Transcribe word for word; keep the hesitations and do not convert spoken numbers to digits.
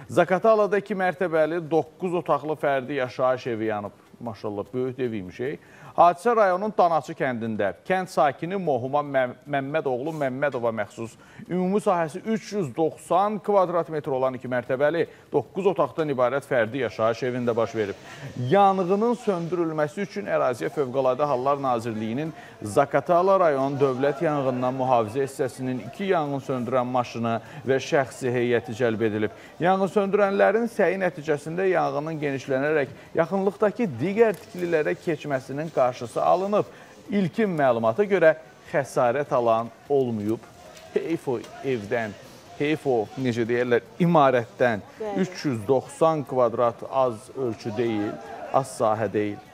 Zaqatalada iki mərtəbəli doqquz otaqlı fərdi yaşayış evi yanıb. Maşallah, böyük eviymiş. Hadisə rayonun Danaçı kəndində. Kənd sakini Mohuma Məmmədoğlu Məmmədova məxsus. Ümumi sahəsi üç yüz doxsan kvadrat metr olan iki mərtəbəli doqquz otaqdan ibarət fərdi yaşayış evində baş verib. Yanğının söndürülməsi üçün Əraziyə Fövqəladə Hallar Nazirliyinin Zaqatala rayon Dövlət Yanğından Mühafizə hissəsinin iki yanğın söndürən maşını və şəxsi heyəti cəlb edilib. Yanğın söndürənlərin səyi nəticəsində yanğının genişlənərək yaxınlıqdakı digər tikililərə keçməsinin qarşısı alınıb. İlkin məlumata görə xəsarət alan olmayıb. Heyf o evdən, heyf o, necə deyərlər, imarətdən üç yüz doxsan kvadrat az ölçü deyil, az sahə deyil.